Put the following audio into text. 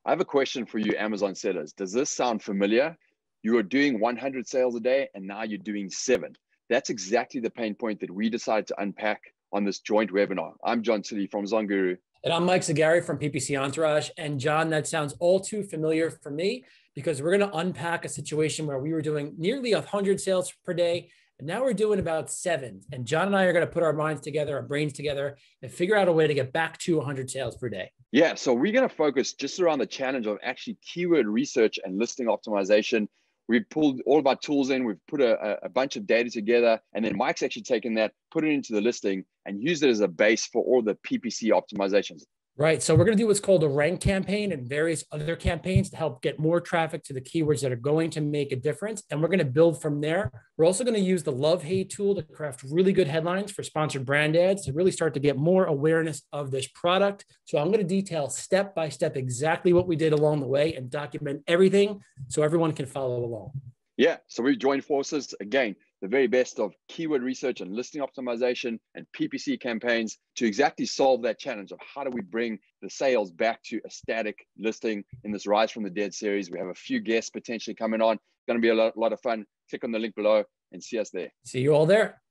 I have a question for you, Amazon sellers. Does this sound familiar? You are doing 100 sales a day and now you're doing 7. That's exactly the pain point that we decided to unpack on this joint webinar. I'm John Tilley from ZonGuru. And I'm Mike Zagari from PPC Entourage. And John, that sounds all too familiar for me because we're going to unpack a situation where we were doing nearly 100 sales per day. And now we're doing about 7. And John and I are going to put our minds together, our brains together, and figure out a way to get back to 100 sales per day. Yeah, so we're going to focus just around the challenge of actually keyword research and listing optimization. We've pulled all of our tools in, we've put a bunch of data together, and then Mike's actually taken that, put it into the listing, and used it as a base for all the PPC optimizations. Right. So we're going to do what's called a rank campaign and various other campaigns to help get more traffic to the keywords that are going to make a difference. And we're going to build from there. We're also going to use the love-hate tool to craft really good headlines for sponsored brand ads to really start to get more awareness of this product. So I'm going to detail step by step exactly what we did along the way and document everything so everyone can follow along. Yeah. So we've joined forces again, the very best of keyword research and listing optimization and PPC campaigns to exactly solve that challenge of how do we bring the sales back to a static listing in this Rise from the Dead series. We have a few guests potentially coming on. It's going to be a lot of fun. Click on the link below and see us there. See you all there.